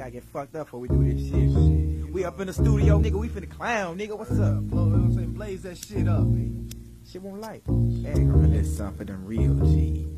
gotta get fucked up before we do this shit. We up in the studio, nigga. We finna clown, nigga. What's up? Blow, you know what I'm saying? Blaze that shit up, man. Shit won't light. Hey, gonna this something for them real G.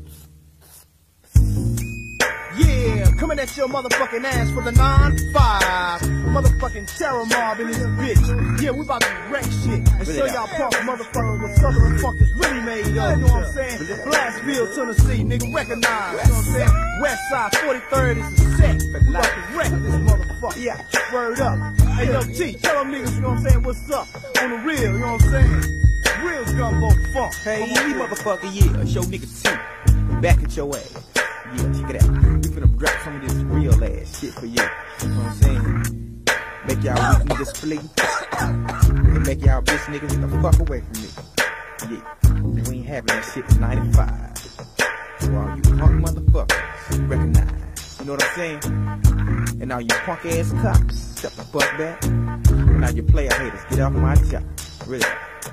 Yeah, coming at your motherfucking ass for the 9-5. Motherfucking terror mob in this bitch. Yeah, we about to wreck shit and show y'all punk motherfuckers what Southern funk is really made of. You know what I'm saying? Blastville, Tennessee, nigga, recognize. You know what I'm saying? West side, 43rd is the set. We about to wreck this motherfucker. Yeah, word up. Hey, yo, T, tell them niggas, you know what I'm saying, what's up on the real, you know what I'm saying? Real gumbo funk. Hey, motherfucker, yeah, show nigga T. Back at your ass. Yeah, check it out. We finna drop some of this real ass shit for you. You know what I'm saying? Make y'all weak niggas flee. And make y'all bitch niggas get the fuck away from me. Yeah, and we ain't having that shit for 95. So all you punk motherfuckers, recognize. You know what I'm saying? And all you punk ass cops, step the fuck back. And all you player haters, get off my job. Really.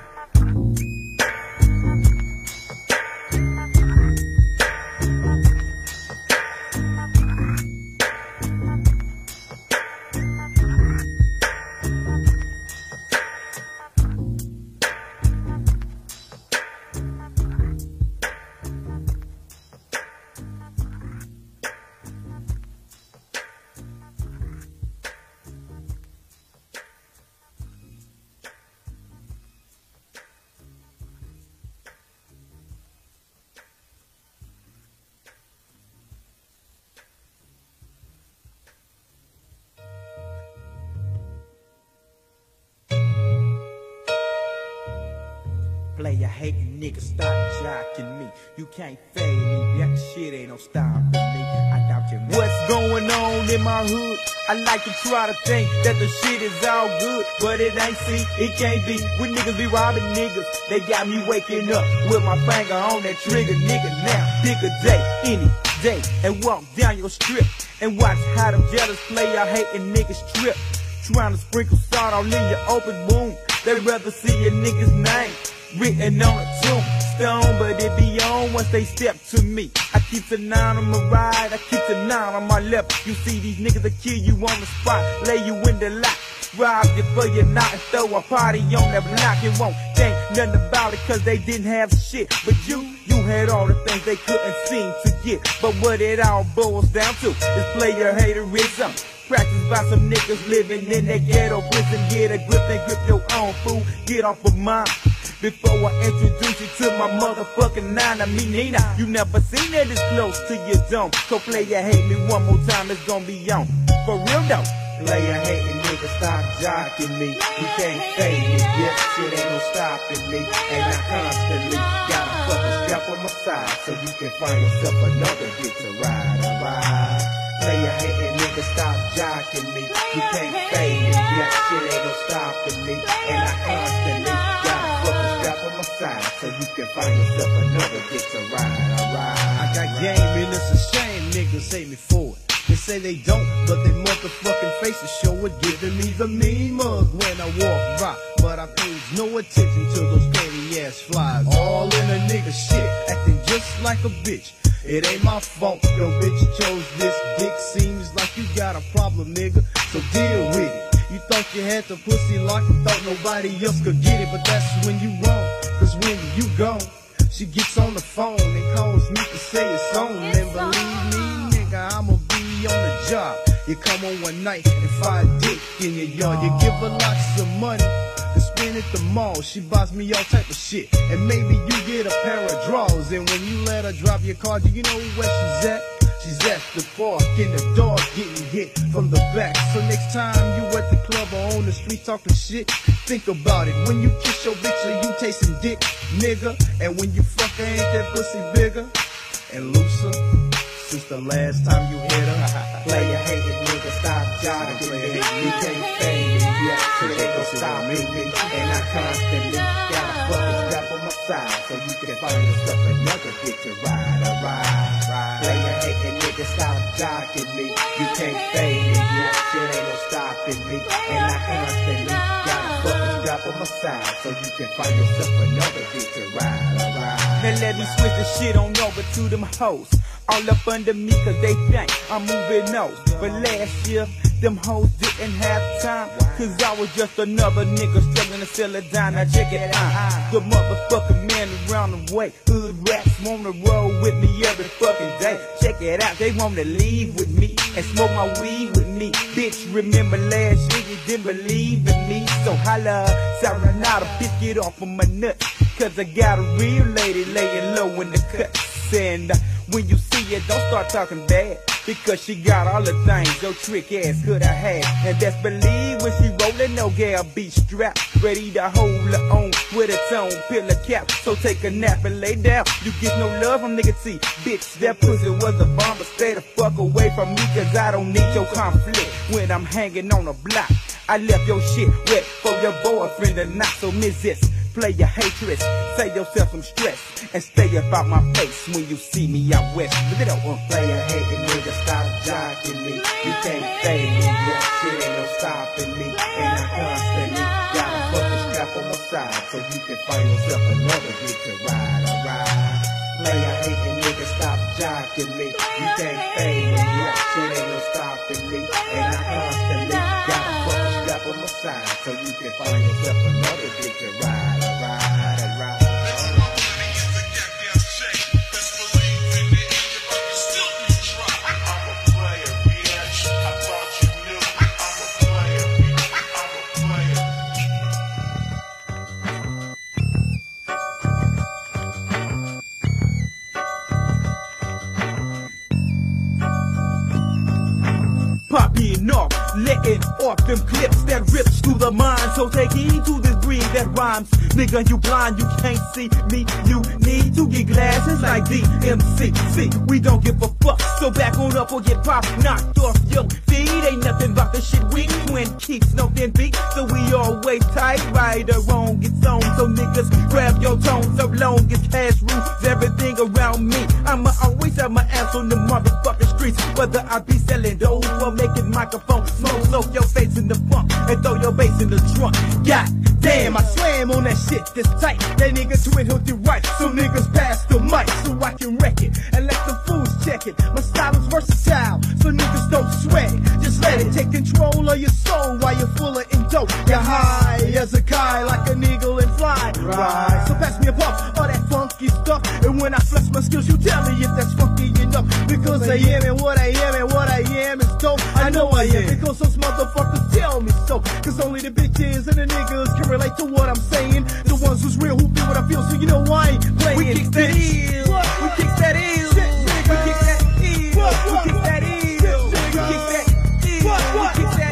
Player hating niggas start jocking me. You can't fade me, that shit ain't no stopping me. I doubt you. What's going on in my hood? I like to try to think that the shit is all good, but it ain't. See, it can't be. When niggas be robbing niggas, they got me waking up with my finger on that trigger, nigga. Now pick a day, any day, and walk down your strip and watch how them jealous player hating niggas trip. Trying to sprinkle salt all in your open wound. They rather see your nigga's name written on a tombstone, but it be on once they step to me. I keep the 9 on my right, I keep the 9 on my left. You see these niggas that kill you on the spot, lay you in the lot, rob you for your knot and throw a party on that block. You won't think nothing about it cause they didn't have shit, but you had all the things they couldn't seem to get. But what it all boils down to is player haterism, practiced by some niggas living in that ghetto prison. Get a grip and grip your own fool, get off of mine. Before I introduce you to my motherfucking 9, I mean Nina, you never seen that this close to your dome. So player hate me one more time, it's gonna be on. For real though. Player hating niggas stop jocking me. You can't fade me, yeah, shit ain't no stopping me. And I constantly got a fucking strap on my side, so you can find yourself another dick to ride, alright. Player hating niggas stop jocking me. You can't fade me, yeah, shit ain't no stopping me. And I constantly got a fucking strap on my side, so you can find yourself another dick to ride, alright. I got game and it's a shame niggas hate me for it. They say they don't, but they motherfucking faces show it, giving me the mean mug when I walk by. But I paid no attention to those petty ass flies, all in a nigga shit, acting just like a bitch. It ain't my fault, yo bitch, you chose this dick. Seems like you got a problem, nigga, so deal with it. You thought you had the pussy locked and thought nobody else could get it, but that's when you wrong, cause when you gone, she gets on the phone and calls me to say it's on. And believe me, nigga, I'ma be on the job. You come on one night and find dick in your yard. You give her lots of money to spend at the mall. She buys me all type of shit, and maybe you get a pair of drawers. And when you let her drop your car, do you know where she's at? She's at the park in the dark, getting hit from the back. So next time you at the club or on the street talking shit, think about it. When you kiss your bitch, are you tasting dick, nigga? And when you fuck her, ain't that pussy bigger and looser since the last time you hit her? Player hating nigga, stop jogging me. You can't fade me, yeah, so they gon' stop me. And I constantly got a fucking strap on my side, so you can find yourself another dick to ride, alright. Player hating nigga, stop jogging me. You can't fade me, yeah, shit ain't no stopping me. And I constantly got a fucking strap on my side, so you can find yourself another dick to ride, alright. Now let me switch the shit on over to them hoes. All up under me cause they think I'm moving out. But last year, them hoes didn't have time. Cause I was just another nigga struggling to sell a dime. Now check it out. The motherfucking man around the way. Hood rats wanna roll with me every fucking day. Check it out, they wanna leave with me and smoke my weed with me. Bitch, remember last year you didn't believe in me. So holla, Serenata, bitch, get off of my nuts. Cause I got a real lady laying low in the cuts. And when you see it, don't start talking bad. Because she got all the things your trick ass could have had. And best believe when she rollin', no gal be strapped, ready to hold her own with its own pillow cap. So take a nap and lay down. You get no love from nigga T. Bitch, that pussy was a bomb, but stay the fuck away from me. Cause I don't need your conflict when I'm hanging on a block. I left your shit wet for your boyfriend or not. So miss this, play your hatred, save yourself some stress, and stay about my face when you see me out west. Look it up, player hating nigga, stop jocking me. You can't fade me, yeah, shit ain't no stopping me. And I constantly got a fucking strap on my side, so you can find yourself another dick to ride, alright. Player hating nigga, stop jocking me. You can't fade me, yeah, shit ain't no stopping me. And I constantly got a fucking strap on my side, so you can find yourself another dick to ride, alright, alright. popping off, letting off them clips that rips through the mind. So take heed to this breed that rhymes. Nigga, you blind, you can't see me. You need to get glasses like DMC. See, we don't give a fuck, so back on up or get popped, knocked off your feet. Ain't nothing about the shit we win, keeps no thin beat. So we always tight, right or wrong, it's on. So niggas grab your tone, so long as cash rules everything around me. I'ma always have my ass on the motherfucking streets, whether I be selling dope or making microphone smoke. Soak your face in the funk and throw your bass in the trunk. God damn, I slam on that shit this tight. That nigga twin hooked it right, so niggas pass the mic so I can wreck it and let the fools check it. My style is versatile, so niggas don't sweat it. Just let it take control of your soul while you're full of dope. You're high as a kite, like an eagle and fly. Right. So pass me a puff, all that funky stuff. And when I flex my skills, you tell me if that's funky enough. Because I am and what I am and what I am is dope. I know I am, because those motherfuckers tell me so. Cause only the bitches and the niggas can relate to what I'm saying. The ones who's real, who feel what I feel, so you know I ain't playing. We kick that ill, we kick that ill, we kick that ill, we kick that ill, we kick that ill, we kick that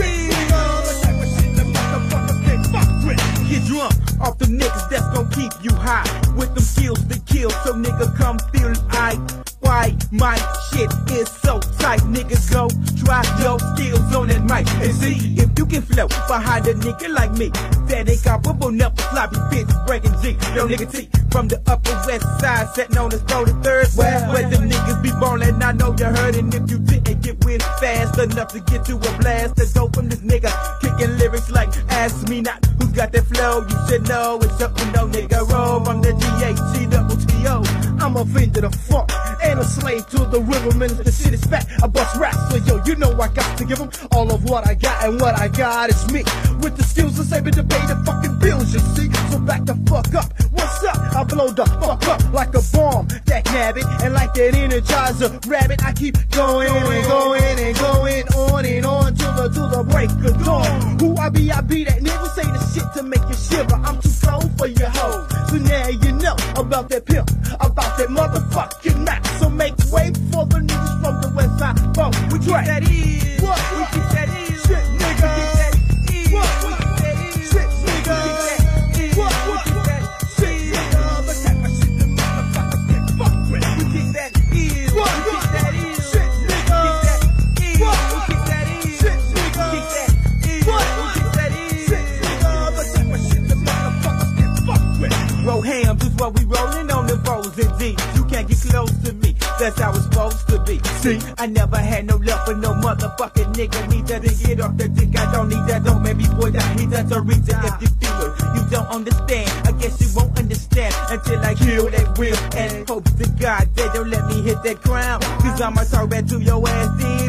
ill. Get drunk off the niggas that's gon' keep you high with them skills to kill, so nigga come feel I. Why my shit is so tight, niggas go try your skills on that mic and see if you can flow behind a nigga like me. That ain't comparable, never sloppy bitch breaking G. Yo nigga T from the upper west side, setting on the 43rd where them niggas be ballin'. I know you heard, and if you didn't get with fast enough to get to a blast, the dope from this nigga kicking lyrics like ask me not who's got that flow. You should know it's something no nigga roll from the GHTO. I'm offended of funk and a slave to the rhythm, and the shit is fat. I bust raps, so yo, you know I got to give them all of what I got, and what I got is me. With the skills that's able to pay the fucking bills, you see. So back the fuck up. What's up? I blow the fuck up like a bomb that nab it, and like that Energizer rabbit, I keep going and going and going on and on till the break of dawn. Who I be that nigga say the shit to make you shiver. I'm too cold for your hoe, so now you know about that pimp, about that motherfucking rap. So make way for the niggas from the west side. We keep that ill. What? We keep that ill. Shit, nigga. We keep that ill. What? We keep that ill. Shit, nigga. We keep that ill. What? We keep that shit, nigga. The type of shit the motherfuckers get fucked with. We keep that ill. What? We keep that ill. Shit, nigga. We keep that ill. What? We keep that ill. Shit, nigga. We keep that ill. What? We keep that ill. Shit, nigga. The type of shit the motherfuckers get fucked with. Roll hams is what we rollin' on them foes and D's. You can't get close to me. That's how it's supposed to be. See, I never had no love for no motherfucking nigga. Need that to get off the dick. I don't need that. Don't make me boy that. Need that to reach it. If you feel it, you don't understand. I guess you won't understand until I kill that will. And hope to God they don't let me hit that crown. Cause I'ma talk back to your ass demon.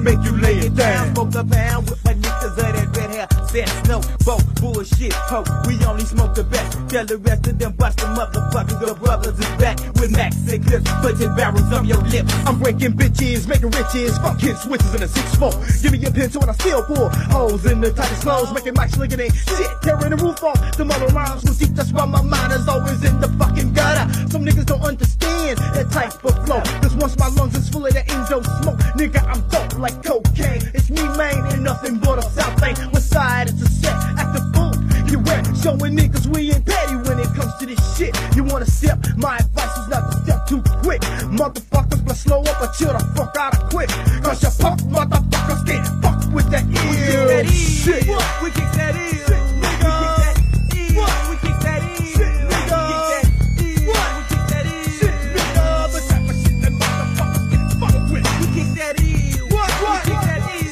make you lay it down. Smoke a pound with my niggas of that red hair. Said snow, boat, bullshit, ho. We only smoke the best. Tell the rest of them bust them motherfuckers. Your brothers is back with Max and clips. Putting barrels on your lips. I'm breaking bitches, making riches, fucking switches in a 6-4. Give me a pencil and I steal pour holes in the tightest clothes, making mics slinging in shit, tearing the roof off. The mother rhymes was deep, that's why my mind is always in the fucking gutter. Some niggas don't understand that type of flow, cause once my lungs is full of that endo smoke, nigga, I'm dope like cocaine. It's me, man, ain't nothing but a South thing. West side, it's a set, act the fool. You wet, showing niggas we ain't petty when it comes to this shit. You wanna step? My advice is not to step too quick. Motherfuckers, but slow up or chill the fuck out of quick. Cause your punk motherfuckers can't fuck with that ill shit. We kick that ill. We kick that ill. We kick that ill. We kick that ill. We kick that ill. The type of shit that motherfuckers get fucked with. We kick that ill. What? We kick that ill.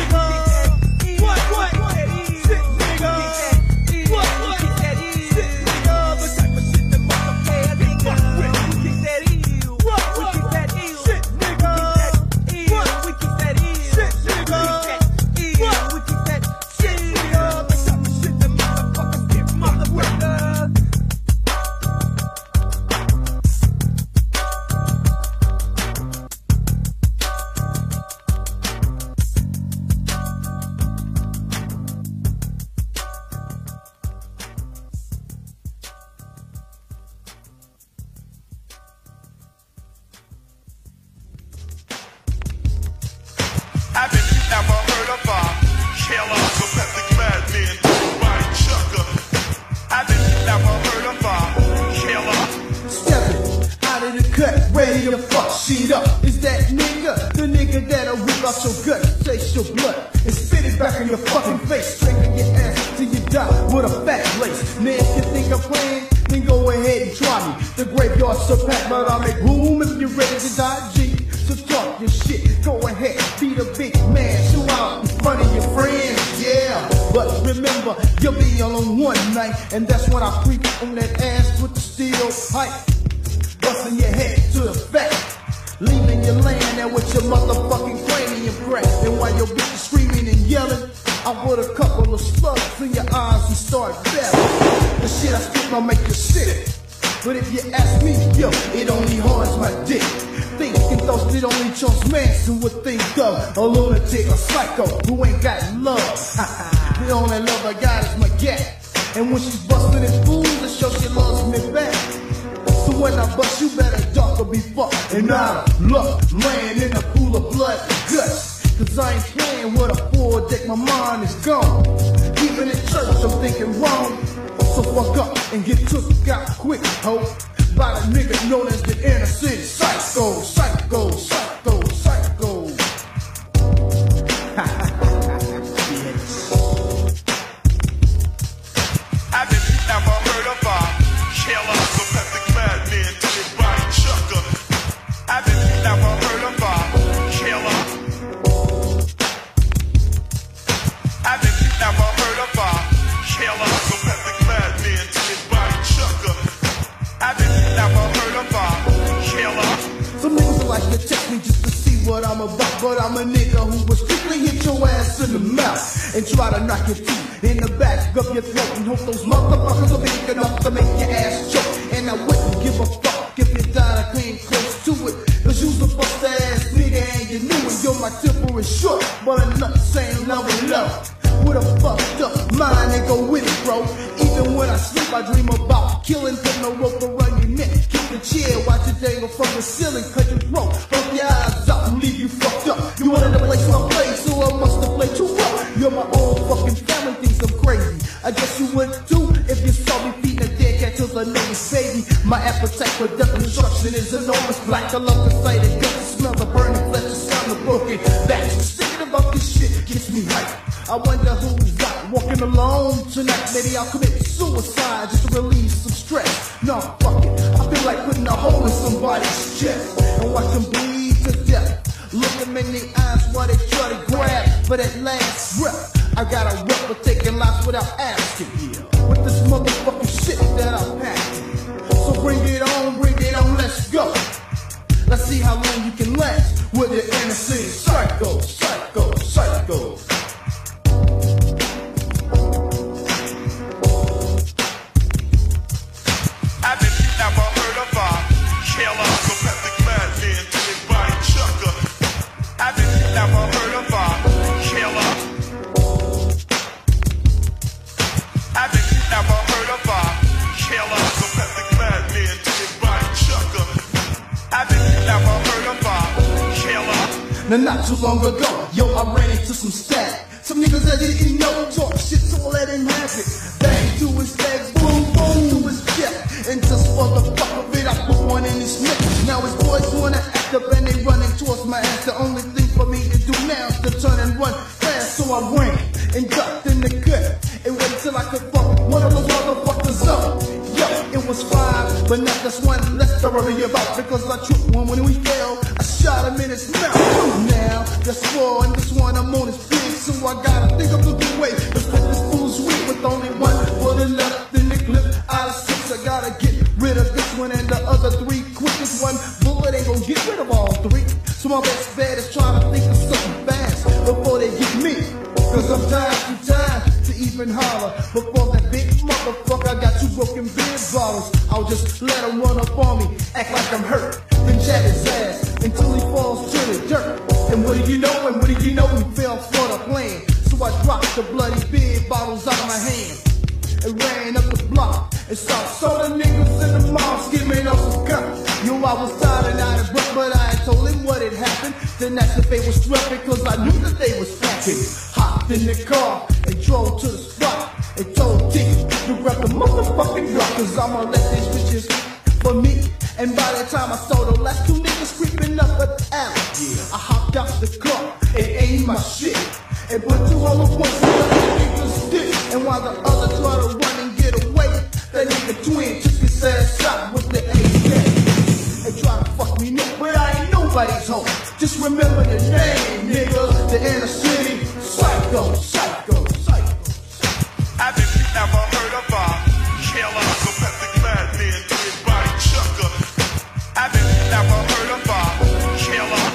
Haven't you ever heard of a killer, sympathetic madman, right chucker? Haven't you ever heard of a killer? Stepping out of the cut, ready to fuck shit up. Is that nigga, the nigga that'll whip out your gut, taste your blood, and spit it back in your fucking face, straighten your ass till you die with a fat place. Man, if you think I'm playing, then go ahead and try me. The graveyard's so packed, but I'll make room if you're ready to die, G. So talk your shit, go ahead, be the big man, show out in front of your friends, yeah. But remember, you'll be alone one night, and that's when I creep on that ass with the steel pipe, busting your head to the back, leaving you laying there with your motherfucking cranium crack. And while your bitch is screaming and yelling, I put a couple of slugs in your eyes and start belling. The shit I spit might make you sick, but if you ask me, yo, it only hards my dick. Thinking thoughts that only Charles Manson would think of. A lunatic, a psycho who ain't got love. The only love I got is my gat. And when she's busting in fools, it shows she loves me back. So when I bust, you better duck or be fucked. And out of luck, laying in a pool of blood and guts. Cause I ain't playing with a full deck, my mind is gone. Even in church, I'm thinking wrong. So fuck up and get took out quick, ho. By the nigga known as the innocent psycho, psycho, psycho, psycho. Haven't you ever heard of a killer, sympathetic madman, right chucker? Haven't you ever heard of a killer? Haven't you ever heard of a killer, sympathetic madman, right chucker? Haven't you ever heard of a killer? Some niggas like to check me just to see what I'm about, but I'm a nigga who will strictly hit your ass in the mouth and try to knock your teeth in the back of your throat and hope those motherfuckers are big enough to make your ass choke. And I wouldn't give a fuck if you died, I came close to it. Cause you's a bust ass nigga and you knew it. Yo, my temper is short, but I'm not saying love and love. With a fucked up mind and go with it, bro. Even when I sleep, I dream about killing, putting a rope around your neck. Keep the chair, watch it dangle from the ceiling, cut your throat, poke your eyes out and leave you fucked up. You wanted to play my play, so I must have played too rough. You're my own fucking family, thinks I'm crazy. I guess you would too if you saw me feeding a dead cat till the nigga's baby. My appetite for death and destruction is enormous. Black, I love the sight of guts, the smell of burning flesh, the sound of broken backs. Thinking about this shit gets me hyped. I wonder who's out walking alone tonight. Maybe I'll commit suicide just to release some stress. No, fuck it. I feel like putting a hole in somebody's chest and watch them bleed to death. Look them in the eyes while they try to grab for that last breath. I got a rep for taking lives without asking. With this motherfucking shit that I'm packing. So bring it on, let's go. Let's see how long you can last with the innocent psycho, psycho. And not too long ago, yo, I ran into some static. Some niggas that didn't know talk shit, so I let him have it. Bang to his legs, boom, boom to his chest. And just for the fuck of it, I put one in his neck. Now his boys wanna act up and they running towards my ass. The only thing for me to do now is to turn and run fast. So I ran and ducked in the cut and waited till I could fuck one of those motherfuckers up. Yo, it was 5, but not just one less to worry about. Because I tripped one when we fell, I shot him in his mouth. Now, that's 4 and this one I'm on his feet. So I gotta think of a good way to split this fool's weed with only one bullet left in the clip. Out of 6, I gotta get rid of this one and the other 3 quick. This one bullet ain't gonna get rid of all 3. So my best bet is trying to think of something fast before they get me. Cause I'm tired too tired to even holler. Before that big motherfucker, I got 2 broken beer bottles. I'll just let him run up on me, act like I'm hurt, then jab his ass until he falls to the dirt. And what do you know, he fell for the plan. So I dropped the bloody beer bottles out of my hand and ran up the block and saw the niggas in the mall skimming off some guns. Yo, I was tired and out of breath, but I had told him what had happened. Then asked if they was strapping, cause I knew that they was packing. Hopped in the car and drove to the spot and told T to grab the motherfucking Glock, cause I'ma let these bitches for me. And by the time I saw the last 2 niggas creeping up at the alley, I hopped out the car and aimed my shit and put 2 hollow points in the nigga's stick. And while the other tried to run and get away, that nigga twin took his ass out with the AK and tried to fuck me up, but I ain't nobody's home. Just remember the name, nigga, the inner city psycho, psycho, psycho. Have you ever heard of a killer, professor clad man to his body chucker? Have you ever heard of a killer?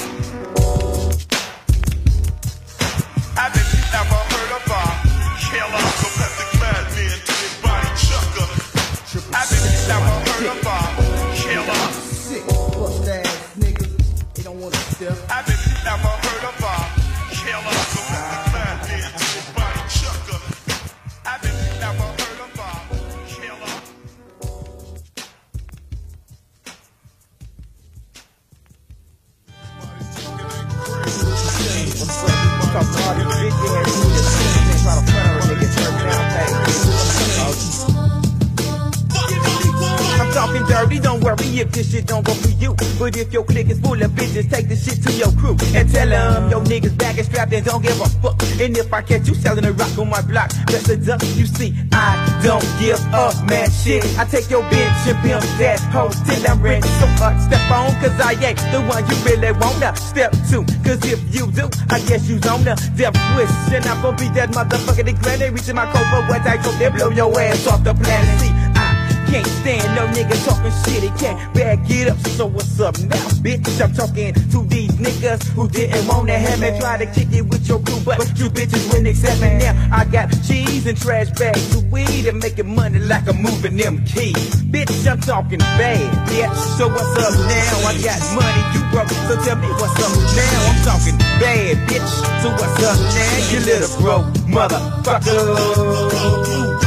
Have you ever heard of a killer, professor clad man to his body chucker? Have you ever heard of a killer? Sick, bust ass niggas, they don't wanna step. Have you ever heard of a killer, professor clad man to his body chucker? Have you ever heard of a killer? I'm talking dirty, don't worry if this shit don't go for you. But if your clique is full of bitches, take this shit to your crew and tell them your niggas back and strapped and don't give a fuck. And if I catch you selling a rock on my block, that's a duck. You see, I don't give up, man, shit. I take your bitch and pimp that hoe till I'm ready. So step on, cause I ain't the one you really wanna step to. Cause if you do, I guess you's on the death wish. And I'm gonna be that motherfucker that glad they reaching my coat for what I hope they blow your ass off the planet. See, can't stand no nigga talking shit, he can't back it up. So what's up now, bitch? I'm talking to these niggas who didn't wanna have me. Try to kick it with your crew, but you bitches wouldn't accept me. Now I got cheese and trash bags of weed and making money like I'm moving them keys. Bitch, I'm talking bad, bitch. So what's up now? I got money, you broke, so tell me what's up now. I'm talking bad, bitch. So what's up now? You little broke motherfucker.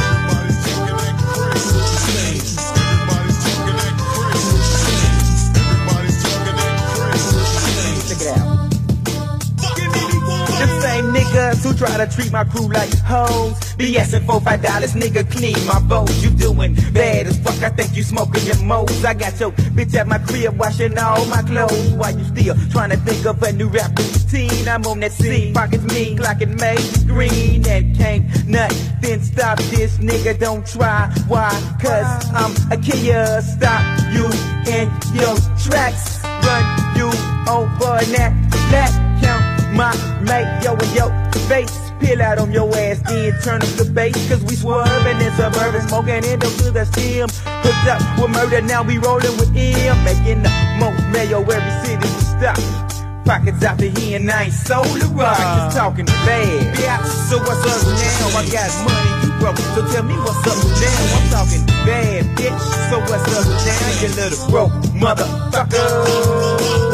Niggas who try to treat my crew like hoes, BSing $4-5, nigga, clean my bows. You doing bad as fuck, I think you smoking your moles. I got your bitch at my crib washing all my clothes. While you still trying to think of a new rap routine, I'm on that scene, pockets mean, clocking major green. And can't nothing stop this nigga, don't try. Why? Cause I'm a killer, stop you in your tracks, run you over that count my mate, yo, and yo face, peel out on your ass, then turn up the bass. Cause we swerving in suburban, smoking into the stem. Hooked up with murder, now we rolling with him. Making the most mayo every city we stop. Pockets out the here and I ain't sold the rock, just talking bad. Yeah, so what's up now? I got money, you broke, so tell me what's up now. I'm talking bad, bitch. So what's up now? You little broke motherfucker.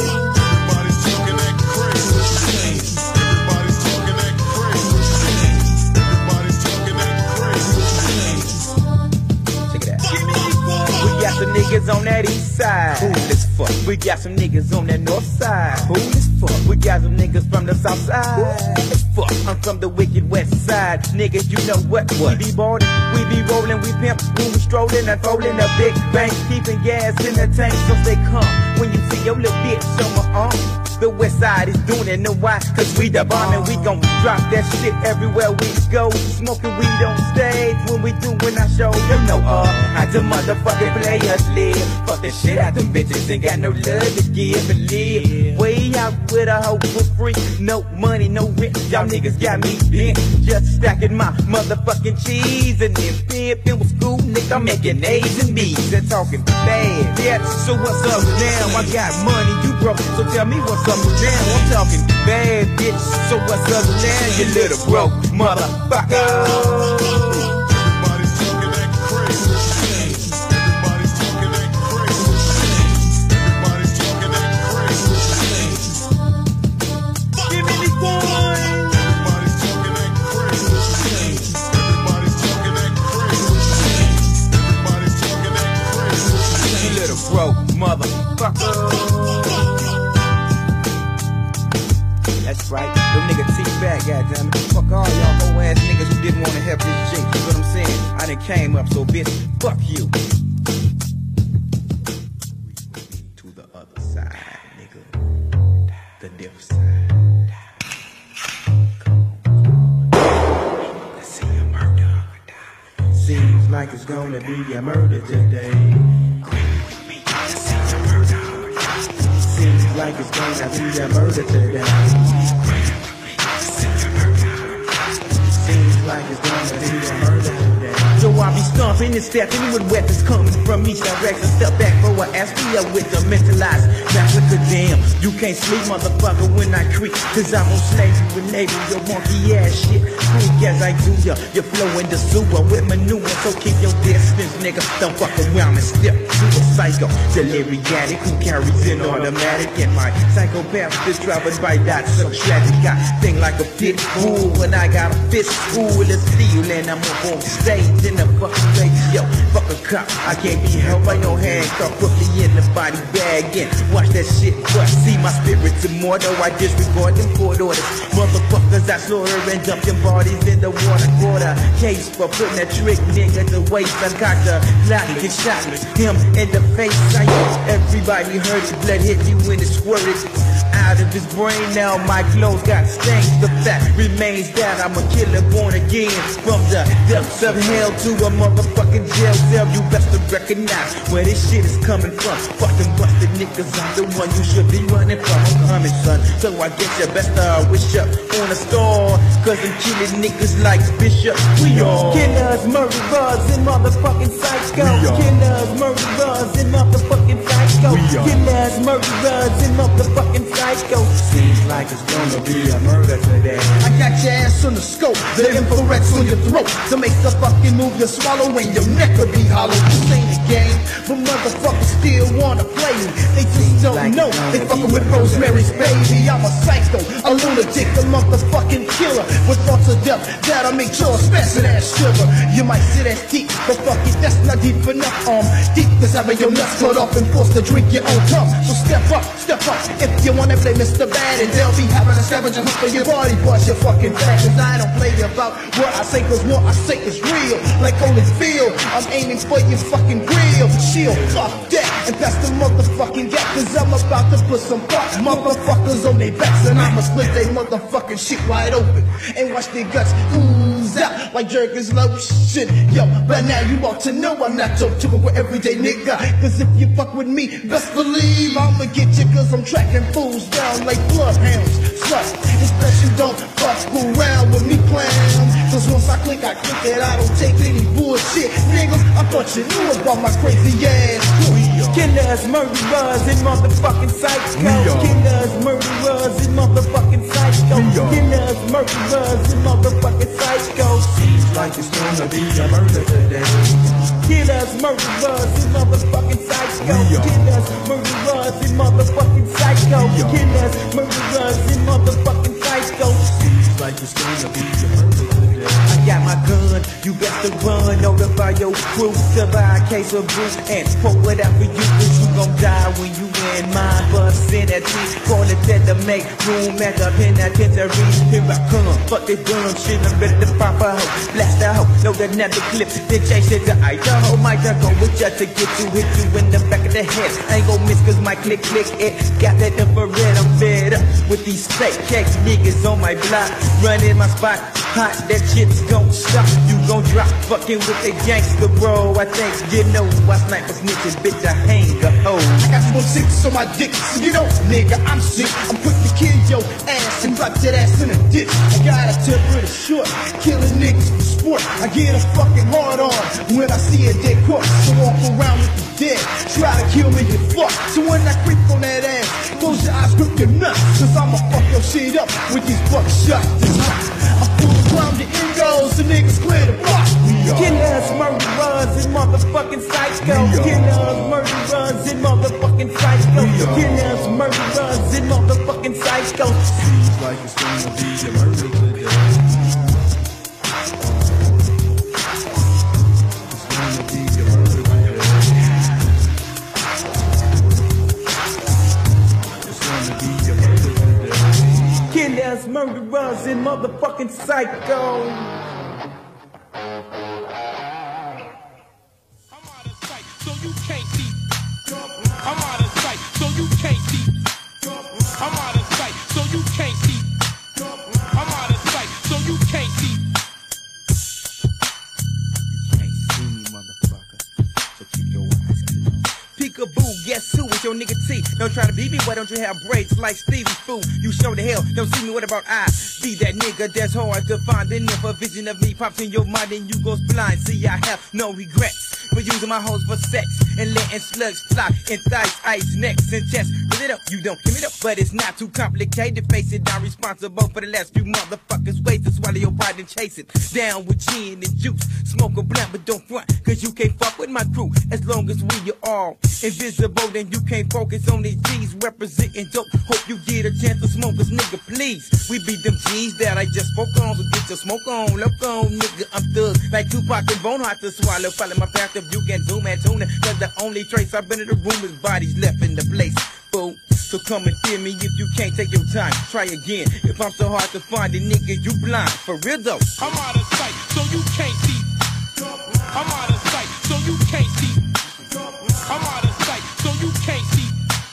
The niggas on that east side. Cool as fuck. We got some niggas on that north side. Cool as fuck. We got some niggas from the south side. Cool as fuck. I'm from the wicked west side. Niggas, you know what? We be ballin', we be rollin', we pimp. When we strollin', unfoldin' a big bank, keeping gas in the tank so they come. When you see your little bitch on my arm. The west side is doing it, know why? Cause we the bomb and we gon' drop that shit everywhere we go. Smoking weed on stage when we doing our show. You know, how the motherfucking players live. Fuck the shit out them bitches, ain't got no love to give and live. Way out with a hoe for free. No money, no rent. Y'all niggas got me bent. Just stacking my motherfucking cheese. And then pimpin' with school, nigga, I'm making A's and B's and talking bad. Yeah, so what's up now? I got money, you broke, so tell me what's up now. I'm talking bad, bitch, so what's up now, you little broke motherfucker? Everybody's talking that crazy. Everybody's talking that crazy. Everybody's talking that crazy. Give me the coin. Everybody's talking that crazy. Everybody's talking that crazy. Everybody's talking that crazy. You little broke motherfucker. That's right, them niggas T-back, goddammit. Fuck all y'all hoe ass niggas who didn't wanna help this G. You know what I'm saying? I done came up, so bitch, fuck you. To the other side, nigga. The deaf side. Come on. Let's see a murder. Seems like it's gonna be a murder today. Seems like it's gonna be a murder today. Seems like it's gonna be a murder today. So I be stomping and stepping with weapons coming from each direction. Step back for an ass with the mentalized massacre. Damn, you can't sleep, motherfucker, when I creep. Cause I'm on slave you with label your wonky ass shit. Quick as I do ya, you flow in the sewer with manure. So keep your distance, nigga. Don't fuck around and step to a psycho. Deliriatic who carries an automatic. And my psychopath is driving by that so tragic. I think like a pit bull when I got a fist full of steel. And I'm up on stage in the fucking face. Yo, fuck a cop, I can't be held by no handcuff. Put me in the body bag and watch that shit bust. See my spirit's immortal, I disregard them court orders. Motherfuckers I slaughter and dump them bodies in the water. Quarter case for putting that trick nigga to waste. I got the Glock and shot him in the face. Everybody heard the blood hit you when it squirted out of his brain. Now my clothes got stains. The fact remains that I'm a killer born again. From the depths of hell to a motherfucking jail cell. You best to recognize where this shit is coming from. Fucking busted niggas, I'm the one you should be running from. I'm coming, son, so I guess you best wish up on a star. Cause I'm killing niggas like Bishop. We all killers, murderers, and motherfucking psycho. Killers, murderers, and motherfucking psycho. Killers, murderers, and motherfucking psycho. Seems like it's gonna be a murder today. I got your ass on the scope, the infrared's on your throat. To make the fucking move you swallow and your neck will be hollow. This ain't a game, but motherfuckers still wanna play me. They just don't know, they fucking with Rosemary's Baby. I'm a psycho, a lunatic, a motherfucking killer. With thoughts of death that'll make your expensive ass shiver. You might sit as deep, but fuck it, that's not deep enough. Deep is having your nuts cut off and forced to drink your own tongue. So step up, if you wanna play Mr. Bad. And they'll be having a scavenger hunt for your body, bust your fucking back. Cause I don't play about what I say, cause what I say is real. Like Holyfield, I'm aiming for your fucking grill. Shield, fuck that, and pass the motherfucking gap. Cause I'm about to put some fuck motherfuckers on their backs. And I'ma split they motherfucking shit wide open and watch their guts ooze out like Jergens lotion. Yo, but now you ought to know I'm not your typical everyday nigga. Cause if you fuck with me, best believe I'ma get you. Cause I'm tracking fools down like bloodhounds. Slut, it's best you don't fuck around with me, clown. Cause once I click it, I don't take any bullshit. Niggas, I thought you knew about my crazy ass. Killers, murderers, and motherfucking psycho. Killers, murderers, and motherfucking psycho. Killers, murderers, and motherfucking psycho. Seems like it's gonna be a murder today. Killers, murderers, and motherfucking psycho. Killers, murderers, and motherfucking psycho. Killers, murderers, and motherfucking psycho. Seems like it's gonna be a murder today. I got my gun You best to run, notify your crew to buy a case of brew and pour it out for you, cause you gon' die when you in mine. Bust in that teeth, call it dead to make room at the penitentiary. Here I come, fuck this dumb shit, I'm ready to pop a hoe, blast a hoe, load another clip, then chase it to Idaho. Might just go with you to get you, hit you in the back of the head. I ain't gon' miss cause my click it, got that infrared, I'm fed up with these fake cakes niggas on my block, running my spot, hot, that shit's gon' stop, you gon' drop, fucking with the gangster bro, I think you know, I snipe a snitches, bitch, I hang a hoe. I got 4-6 on my dick, so you know, nigga, I'm sick. I'm quick to kill your ass and drop that ass in a ditch. I got a temper that's short, killing niggas for sport. I get a fucking hard on when I see a dead corpse. So walk around with the dead, try to kill me, you fuck. So when I creep on that ass, close your eyes, grip your nuts, cause I'ma fuck your shit up with these buckshots. I fool around the ingos, the niggas clear the block. Killers, murderers, and motherfucking psychos. Killers, murderers, and motherfucking psychos. Killers, murderers, and motherfucking psychos. Seems like it's gonna be a murder today. It's gonna be a murder today. It's gonna be a murder today. Killers, murderers, and motherfucking psychos. So you can't see. I'm out of sight, so you can't see. I'm out of sight, so you can't see. I'm out of sight, so you can't see. You can't see me, motherfucker. So keep your eyes closed. Peekaboo, guess who? It's your nigga T. Don't try to beat me, why don't you have braids like Stevie Fool? You show the hell, don't see me, what about I? Be that nigga that's hard to find. And if a vision of me pops in your mind, then you goes blind. See, I have no regrets for using my hoes for sex and letting slugs fly in thighs, ice, necks, and chest. Fill it up, you don't give it up, but it's not too complicated. Face it, I'm responsible for the last few motherfuckers' ways to swallow your pride and chase it. Down with gin and juice, smoke a blunt, but don't front, cause you can't fuck with my crew. As long as we are all invisible, then you can't focus on these G's representing dope. Hope you get a chance to smoke us, nigga, please. We be them G's that I just spoke on, so get your smoke on, look on, nigga, I'm thug. Like Tupac and Bone, hard to swallow, follow my path. You can zoom and tune it, cause the only trace I've been in the room is bodies left in the place, fool. So come and fear me if you can't take your time. Try again, if I'm so hard to find, then nigga, you blind. For real though. I'm out of sight, so you can't see. I'm out of sight, so you can't see. I'm out of sight, so you can't see.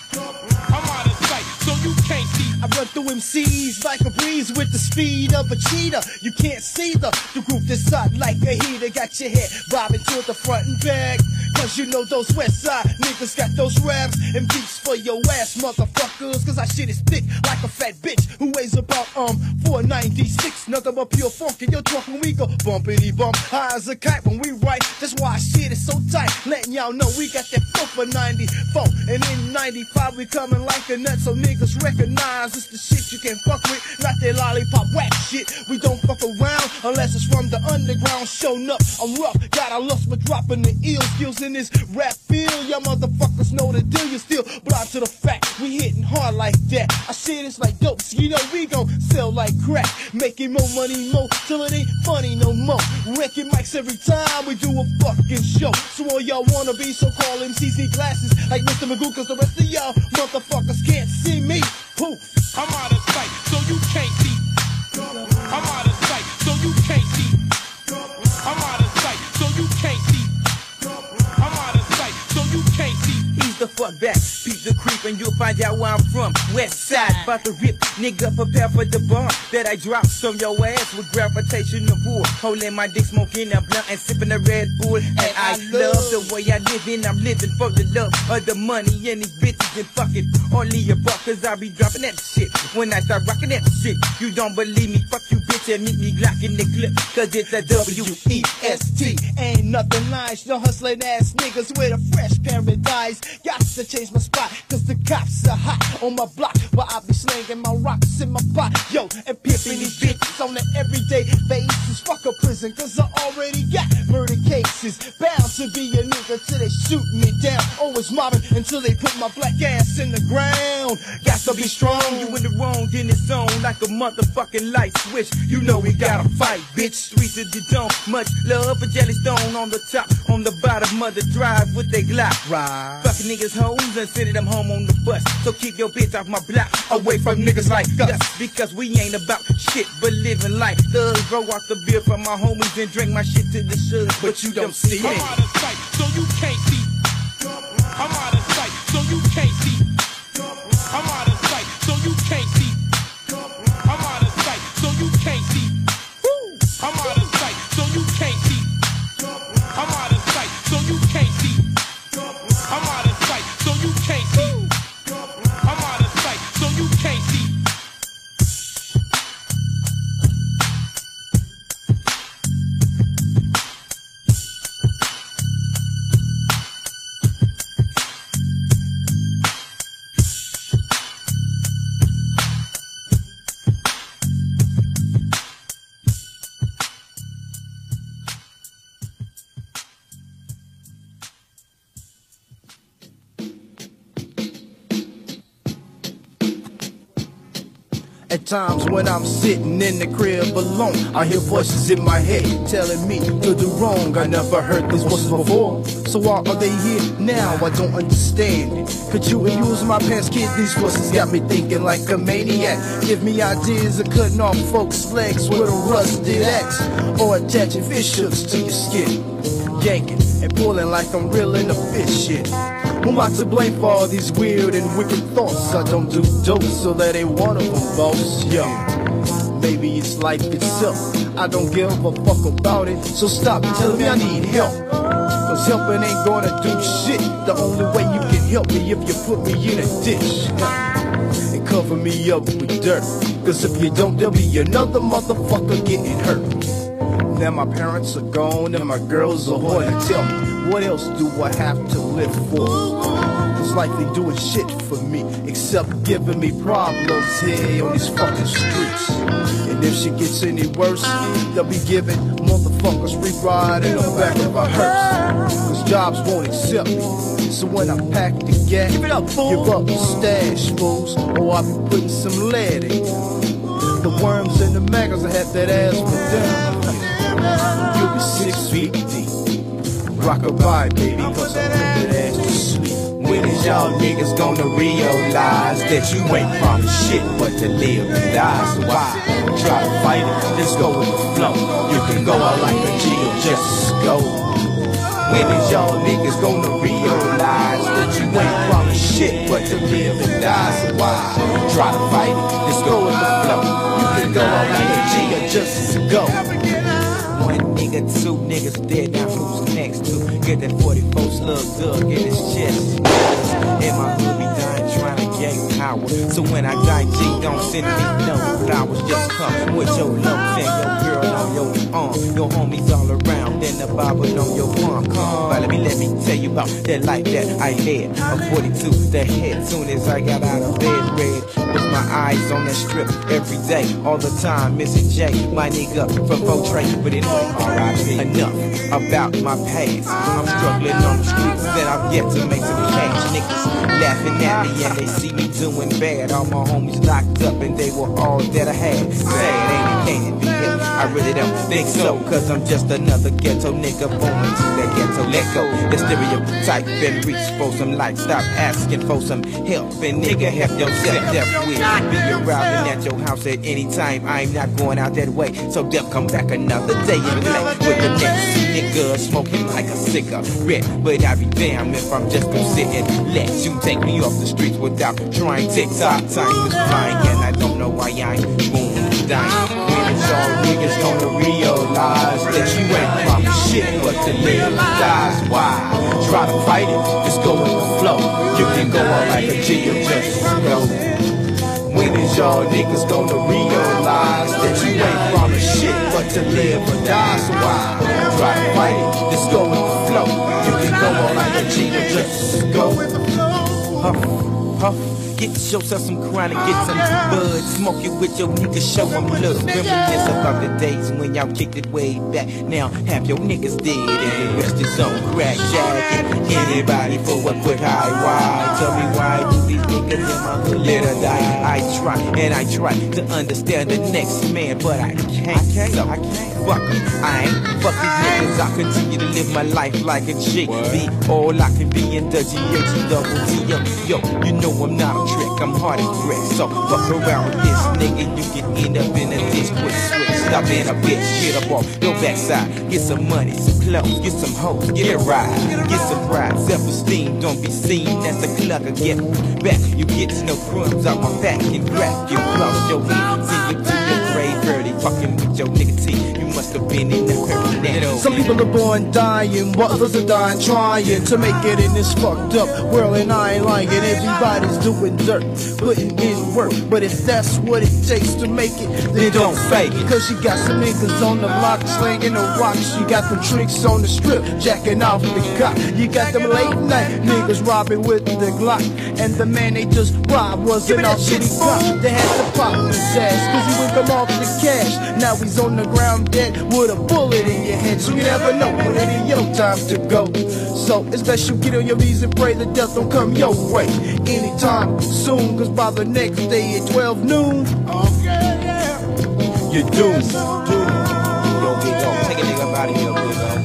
I'm out of sight, so you can't see. I run through MCs like a breeze with the speed of a cheetah. You can't see the groove that's hot like a heater. Got your head bobbing to the front and back, cause you know those west side niggas got those raps and beats for your ass, motherfuckers. Cause our shit is thick like a fat bitch who weighs about 496. Nothing but pure funk in your trunk when we go bumpity bump. High as a kite when we write, that's why our shit is so tight. Letting y'all know we got that flow for 94. And in 95 we coming like a nut, so niggas recognize it's the shit you can fuck with, not that lollipop whack shit. We don't fuck around unless it's from the underground. Shown up, I'm rough, got a lust for dropping the ill skills in this rap field. Y'all motherfuckers know the deal, you still blind to the fact we hitting hard like that. I shit is like dope, so you know we gon' sell like crack, making more money more till it ain't funny no more. Wrecking mics every time we do a fucking show. So all y'all wanna be so-called MCs need glasses like Mr. Magoo, cause the rest of y'all motherfuckers can't see me. Poof. I'm out of sight, so you can't see. I'm out of sight, so you can't see. I'm out of sight, so you can't see. I'm out of sight, so you can't see. Ease the fuck back, peep the creep, and you'll find out where I'm from. West side, about to rip, nigga, prepare for the bomb that I drop. So your ass with gravitational pull, holding my dick, smoking a blunt and sipping a Red Bull. And I love the way I live, and I'm living for the love of the money and these bitches and fucking only a buck, cause I be dropping that shit when I start rocking that shit. You don't believe me, fuck you bitch, and meet me glocking the clip, cause it's a W-E-S-T. Ain't nothing nice, no hustling ass niggas with a fresh paradise. Got to change my spot, cause the cops are hot on my block, while I be slanging my rocks in my pot. Yo, and pimping these bitches on an everyday basis. Fuck a prison, cause I already got murder case is bound to be a nigga till they shoot me down. Always mobbing until they put my black ass in the ground. Got to be strong. You in the wrong, then it's on like a motherfucking light switch. You know we gotta fight, bitch. Streets of the dome, much love for Jellystone on the top, on the bottom of the drive with they Glock. Right. Fucking niggas hoes and sending them home on the bus. So keep your bitch off my block, away from niggas like us. Because we ain't about shit but living life. Thugs grow off the beer from my homies and drink my shit to the sugar, but you don't see I'm it. out of sight, so you can't see. I'm out of sight, so you can't see. I'm out of sight, so you can't see. I'm out of sight, so you can't see. I'm out of sight, so you can't see. I'm out of sight, so you can't see. I'm out of sight, so you can't see. I'm out of sight, so you can't see. At times when I'm sitting in the crib alone, I hear voices in my head telling me to do wrong. I never heard these voices before, so why are they here now? I don't understand it. Could you use my past kid? These voices got me thinking like a maniac. Give me ideas of cutting off folks' legs with a rusted axe, or attaching fish hooks to your skin, yanking and pulling like I'm reeling a fish shit. Who am I to blame for all these weird and wicked thoughts? I don't do dope, so that ain't one of them, boss. Yo, maybe it's life itself. I don't give a fuck about it, so stop telling me I need help. Cause helping ain't gonna do shit. The only way you can help me if you put me in a ditch and cover me up with dirt. Cause if you don't, there'll be another motherfucker getting hurt. Now my parents are gone and my girls are horny. Tell me, what else do I have to live for? Cause life ain't doing shit for me except giving me problems here on these fucking streets. And if shit gets any worse, they'll be giving motherfuckers free ride in the back of a hearse. Cause jobs won't accept me. So when I pack the gat, give up the stash, fools, or I'll be putting some lead in. The worms and the maggots will have that ass for them. You'll be 6 feet deep. Rock-a-bye, baby, cause I put that ass to sleep. When is y'all niggas gonna realize that you ain't promised shit but to live and die? So why try to fight it? Just go with the flow. You can go out like a G or just go. When is y'all niggas gonna realize that you ain't promised shit but to live and die? So why try to fight it? Just go with the flow. You can go out like a G or just go. One nigga, two niggas dead, now who's next to get that 44 slug dug in his chest? In my hood, be dying trying to gain power. So when I die, G, don't send me no flowers. Just come with your love and your girl on your arm. Your homies all around, then the Bible on your palm. Come, but let me tell you about that life that I led. A 42, the head, soon as I got out of bed, red. With my eyes on that strip every day, all the time. Missing J, my nigga from Fortray. But anyway, alright, enough about my past. I'm struggling on the streets that I've yet to make some cash. Niggas laughing at me and they see me doing bad. All my homies locked up and they were all that I had. Sad, ain't it? Can't it be him? I really don't think so, cause I'm just another ghetto nigga born into that ghetto. Let go, the stereotype and reach for some light. Stop asking for some help and nigga help yourself. Death will be arriving at your house at any time. I'm not going out that way, so death come back another day and play with the next nigga smoking like a cigarette. But I be damned if I'm just gonna sit and let you take me off the streets without trying. TikTok time is flying and I don't know why I ain't boom dying. When is y'all niggas gonna realize that you ain't promised shit but to live and die? Why try to fight it? Just go with the flow. You can go out like a G or just go. When is y'all niggas gonna realize that you ain't promised shit but to live or die? So why try to fight it? Just go with the flow. You can go out like a G or just go with the flow. huh? Get yourself some chronic, get some bud, smoke it with your niggas, show them love. Reminisce about the days when y'all kicked it way back. Now half your niggas dead and the rest is on crack jacket. Anybody for what put high? Why? Tell me why do these niggas in my hood let her die? I try to understand the next man, but I can't. So fuck 'em. I ain't fuck these niggas. I continue to live my life like a G. Be all I can be in the G-H-double-T. Yo, you know I'm not a trick, I'm hard and quick. So fuck around with this nigga, you can end up in a ditch. Quick switch, stop being a bitch, get up off your backside. Get some money, some clothes, get some hoes, get a ride. Get some pride, self-esteem, don't be seen as a clugger. Get back, you get no crumbs out my back and crack. You cross your head, sing it to your grave early. Fucking with your nigga T, you must have been in the hurricane. Some people are born dying, while others are dying trying to make it in this fucked up world, and I ain't lying. Everybody's doing dirt, putting in work, but if that's what it takes to make it, then don't fake it. Cause you got some niggas on the block slinging the rocks. You got them tricks on the strip, jacking off the cop. You got them late night niggas robbing with the Glock, and the man they just robbed wasn't off city cop. They had to pop his ass cause he would come off the cash. Now he's on the ground dead with a bullet in your head. So you never know when it ain't your time to go. So it's best you get on your knees and pray that death don't come your way anytime soon. Cause by the next day at 12 noon, you're doomed. Yo, big dog, take a nigga up out of here, big dog.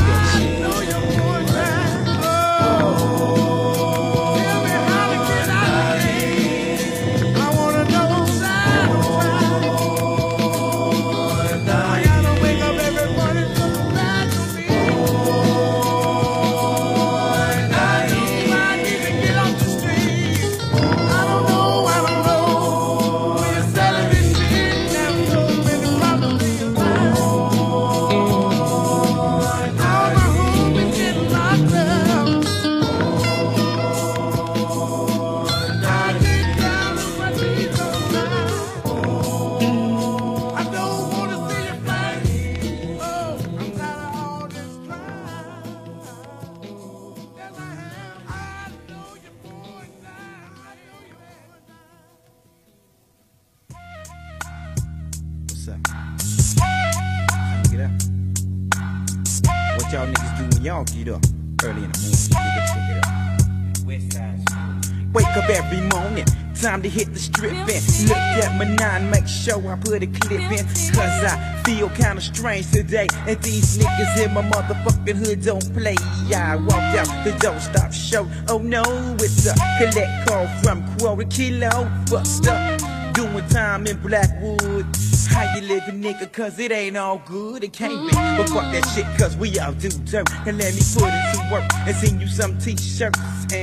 What y'all niggas do when y'all get up early in the morning? Nigga, check it out. West Side. Wake up every morning, time to hit the strip and look at my 9, make sure I put a clip in. Cause I feel kinda strange today, and these niggas in my motherfucking hood don't play. I walked out the Don't Stop show, oh no, it's a collect call from Quarter Kilo. Fucked up, doing time in Blackwood. How you living, nigga, cause it ain't all good, it can't be. But fuck that shit, cause we all do dirt. And let me put it to work and send you some t-shirts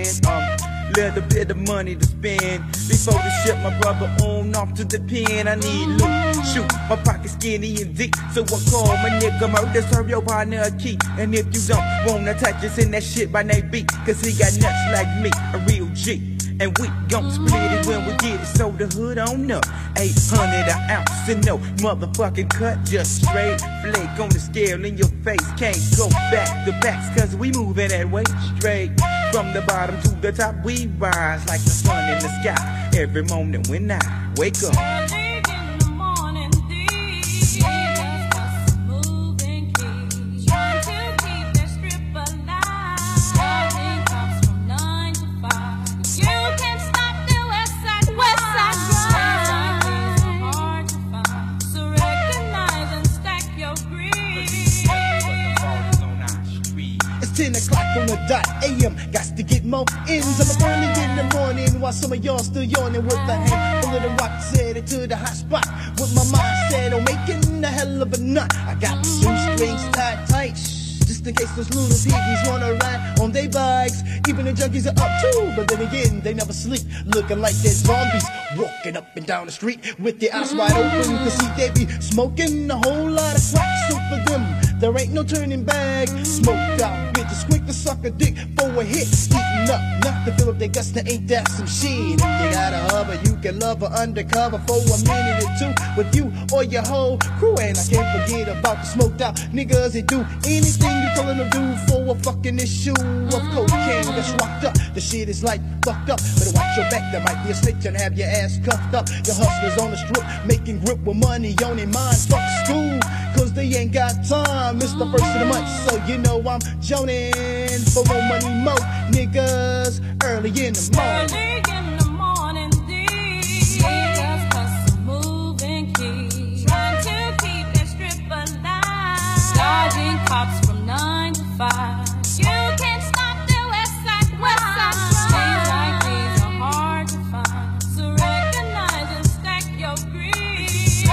and little bit of money to spend before the ship my brother on off to the pen. I need loot, shoot, my pocket skinny and deep, so I call my nigga Murder, serve your partner a key. And if you don't wanna touch us in that shit by name B, cause he got nuts like me, a real G. And we gon' split it when we get it, so the hood on up. 800 an ounce and no motherfucking cut, just straight flake on the scale in your face. Can't go back to backs, cause we moving that way straight. From the bottom to the top, we rise like the sun in the sky. Every morning when I wake up. It's 10 o'clock on the dot AM. Got to get more ends. I'm early in the morning while some of y'all still yawning with a handful of the rocks headed to the hot spot. With my mindset on making a hell of a nut. I got the shoestrings tied tight, just in case those little piggies wanna ride on their bikes. Even the junkies are up too, but then again, they never sleep. Looking like they're zombies, walking up and down the street with their eyes wide open. Cause see, they be smoking a whole lot of crack. So for them, there ain't no turning back. Smoked out bitches quick to suck a dick for a hit, eating up, not to fill up their guts, now ain't that some shit? If you got a hubber, you can love her undercover for a minute or two with you or your whole crew. And I can't forget about the smoked out niggas that do anything you telling them do for a fucking issue of cocaine that's rocked up. The shit is like fucked up, better watch your back, there might be a snitch and have your ass cuffed up. Your hustlers on the strip, making grip with money on their mind, fuck school, cause they ain't got time. It's the first of the month, so you know I'm joning for more money, more niggas early in the morning. Early in the morning, these niggas hustle, move and keep trying to keep that strip alive, dodging cops from 9 to 5. You can't stop the West Side crime. Things like these are hard to find, so recognize and stack your greed.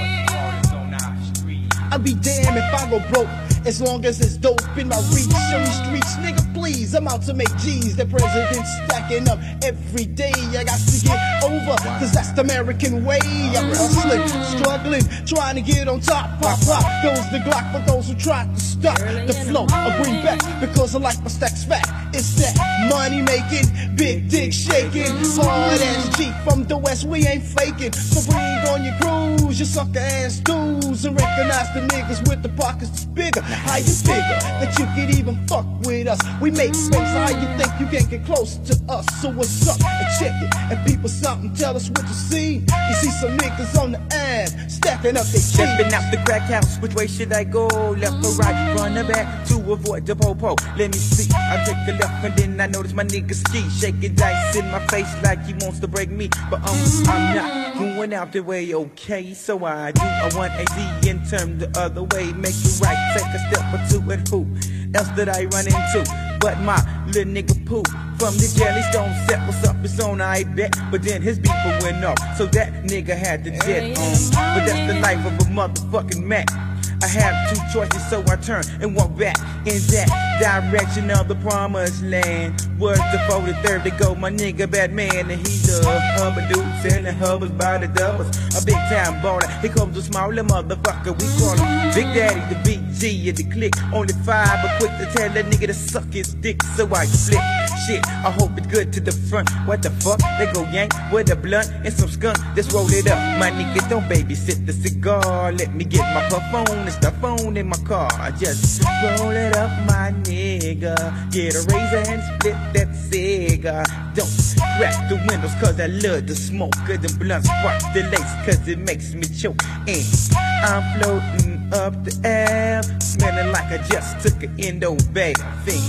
I'll be damned if I go broke, as long as it's dope in my reach. On these streets, nigga, please, I'm out to make G's. The president's stacking up every day. I got to get over, cause that's the American way. I'm hustling, struggling, trying to get on top. Pop, pop, goes the Glock for those who try to stop the flow. I bring back, because I like my stacks fat. It's that money making, big dick shaking, hard ass G from the West, we ain't faking. So bring on your crews, your sucker ass dudes, and recognize the niggas with the pockets that's bigger. How you figure that you can even fuck with us? We make space, how you think you can't get close to us? So what's up? And check it, and people something, tell us what you see. You see some niggas on the ab, stacking up their cheese. Stepping out the crack house, which way should I go? Left or right, front or back, to avoid the po-po. Let me see, I take the left and then I notice my nigga ski, shaking dice in my face like he wants to break me. But I'm not going out the way, okay? So I do a 180 and turn the other way, make it right, take a step or two, and who else did I run into but my little nigga Pooh from the jelly stone set? What's up, it's on, I bet. But then his beeper went off, so that nigga had the jet on. But that's the life of a motherfucking Mac. I have two choices, so I turn and walk back in that direction of the promised land. Words the 43rd to go, my nigga Batman, and he the hubba dude selling hubbers by the doubles. A big time baller, here comes a smaller motherfucker. We call him Big Daddy, the BG of the clique. Only 5, but quick to tell that nigga to suck his dick, so I flip. Shit, I hope it's good to the front. What the fuck? They go yank with a blunt and some skunk. Let's roll it up, my nigga. Don't babysit the cigar. Let me get my puff on and stuff on in my car. Just roll it up, my nigga. Get a razor and split that cigar. Don't crack the windows, cause I love the smoke. Cause the blunt sparks the lace, cause it makes me choke. And I'm floating up the air, smelling like I just took an endo bath.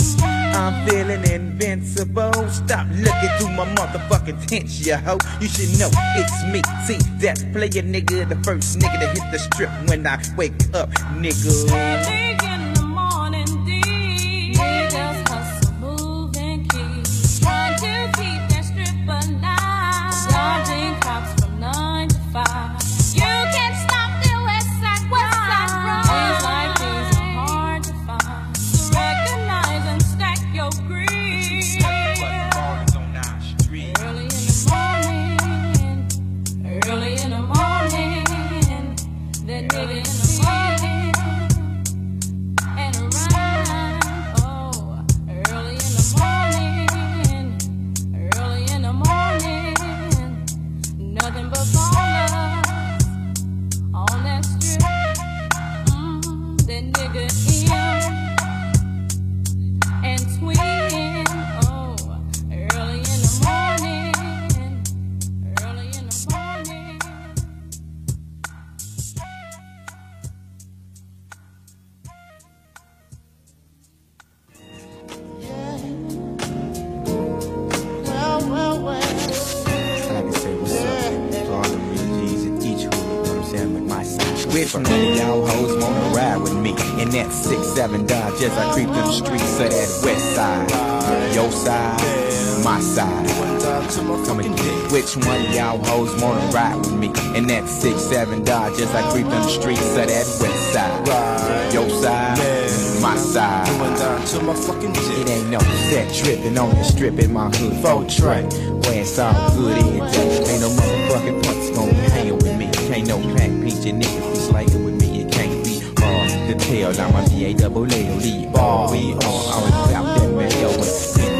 I'm feeling invincible. Stop looking through my motherfucking tent, ya ho. You should know it's me. See, that's player nigga, the first nigga to hit the strip when I wake up, nigga. Early in the morning, these niggas hustle, move and keep trying to keep that strip alive, dodging cops from 9 to 5. You can't stop the West Side crime. Things like these are hard to find, so recognize and stack your greed. Early in the morning, that nigga in the morning, and around, oh, early in the morning, nothing but ballers on that strip, that nigga in and twin, oh, early in the morning. Which one of y'all hoes wanna ride with me? In that 6-7 Dodge as I creep through the streets of that west side. Your side, my side. Come and get. Which one of y'all hoes wanna ride with me? In that 6-7 Dodge as I creep through the streets of that west side. Your side, my side. It ain't no set tripping on the strip in my hood for Trey. Where it's all good every day. Ain't no motherfucking punks gonna hang with me. Can't no pack peach and niggas be slaying with me. It can't be hard to tell. I'm a B-A-double-L lead ball. We on about that mayo and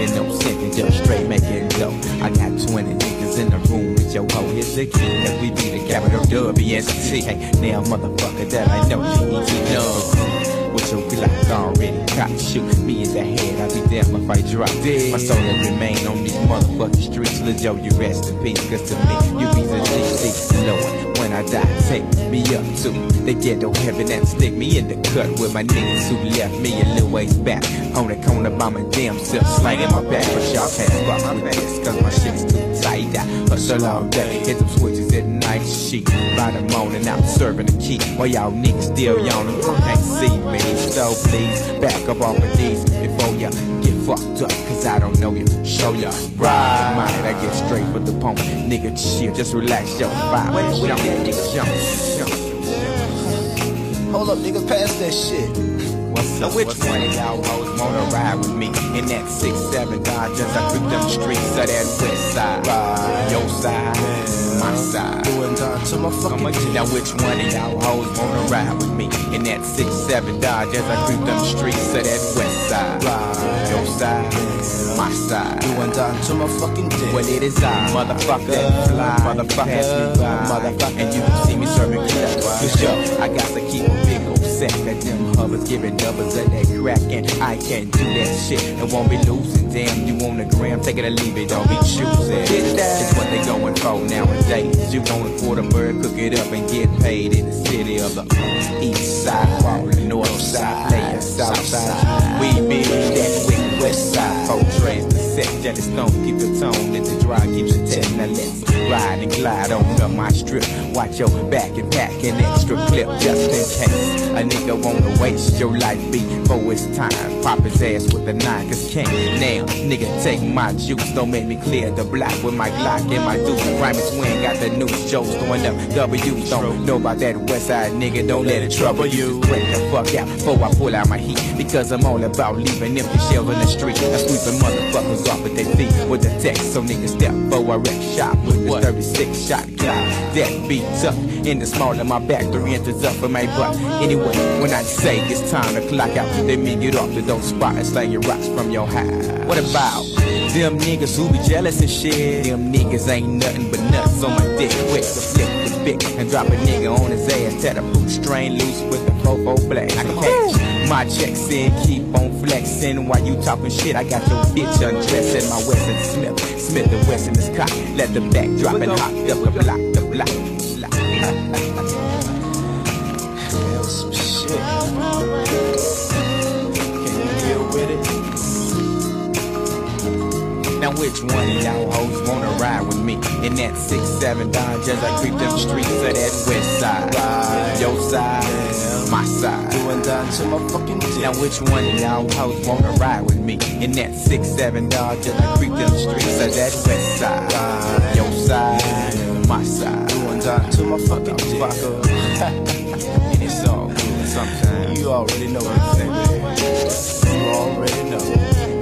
just straight making dough. I got 20 niggas in the room with your hoe. Here's the key that we be the capital W-S-T. Hey, now motherfucker that I know G-E-T know. With your Glock already cocked, shoot me in the head, I'll be damn if I drop dead. My soul will remain on these motherfucking streets. Lil' Joe, you rest in peace, cause to me, you be the DC Lord. When I die, take me up to the ghetto heaven and stick me in the cut with my niggas who left me a little ways back. On the corner by my damn self, sliding my back, but y'all can't fuck with this, cause my shit is too tight. I hustle all day, hit them switches at night, shit. By the morning, I'm serving the key, while y'all niggas still yawning, can't see me. So please, back up off of these before ya get fucked up, cause I don't know you. Show ya right mind, I get straight for the pump. Nigga, chill, just relax your vibe. Jump. Hold up, nigga, pass that shit. What's up? Which one of y'all hoes wanna ride with me? In that 6'7" Dodgers, I creep them streets of that west side. Your side, my side. Doing down to my fucking dick. Now which one of y'all hoes wanna ride with me? In that 6'7" Dodgers, I creep them streets of that west side. Your side, my side. Doing down to my fucking dick. Well, it is I, motherfucker, that fly, motherfucker, motherfucker, and you can see me serving club. Cause yo, I got to keep a big old sack of them hovers, giving doubles of that crack, and I can't do that shit and won't be losing. Damn, you on the gram, take it or leave it, don't be choosing. It's what they going for nowadays. You going for the bird, cook it up and get paid in the city of the east side, while the north side, playin' south side. We be that wicked west side, folk trains the set, jelly stone, keep the tone, and the dry keeps the test. Now let's ride and glide on up my strip. Watch your back and pack an extra clip just in case a nigga wanna waste your life before it's time. Pop his ass with a 9, cause can't now. Nigga, take my juice, don't make me clear the block with my Glock and my deuce. Grimy twin got the news, Joe's throwing up W's. Don't know about that west side nigga, don't let it trouble you. Break the fuck out before I pull out my heat, because I'm all about leaving empty shells on the street. I'm sweeping motherfuckers off with their feet with the text, so niggas step for a wreck shop with the 36 shot Glock. That beat up in the small of my back, 3 inches up for my butt. Anyway, when I say it's time to clock out, let me get off the dope spot and slang your rocks from your high. What about them niggas who be jealous and shit? Them niggas ain't nothing but nuts on my dick. Quick to flip the bit and drop a nigga on his ass. Tell the boot strain loose with the 4-4 black. I can catch my checks in, keep on flexing while you talking shit. I got your bitch undressed in my Wesson Smith and Wesson is cocked. Let the back drop and hop up the block, the block. Hell, some shit. Can you deal with it? Now which one of y'all hoes wanna ride with me? In that 6'7" Dodgers, I creep them streets of that west side. Your side, my side. Doing down to my fucking dick. Now which one of y'all hoes wanna ride with me? In that 6'7" Dodgers, I creep them streets of that west side. Your side, my side. Doing down to my fucking dick. And it's all good sometimes. You already know what I'm saying. You already know.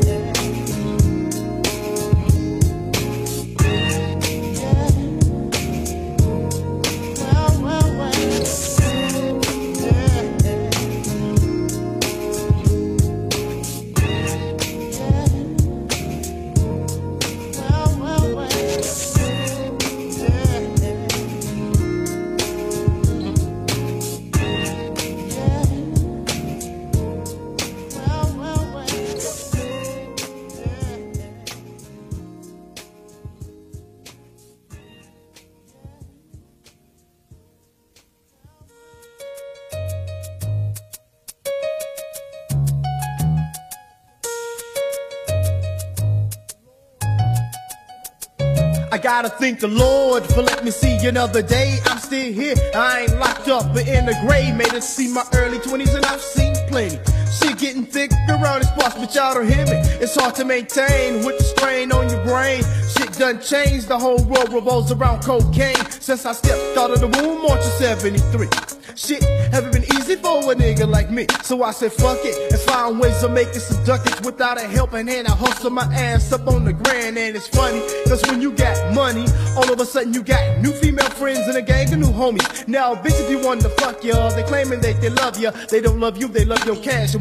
I gotta thank the Lord for letting me see another day. I'm still here, I ain't locked up, but in the grave. Made it see my early 20s and I've seen plenty. Shit getting thick around this parts, but y'all don't hear me. It's hard to maintain with the strain on your brain. Shit done changed, the whole world revolves around cocaine. Since I stepped out of the womb, March of 73. Shit haven't been easy for a nigga like me. So I said fuck it and find ways of making some ducats without a helping hand. I hustle my ass up on the grand, and it's funny, cause when you got money, all of a sudden you got new female friends and a gang of new homies. Now bitches be wanting to fuck ya, they claiming that they love ya. They don't love you, they love your cash. And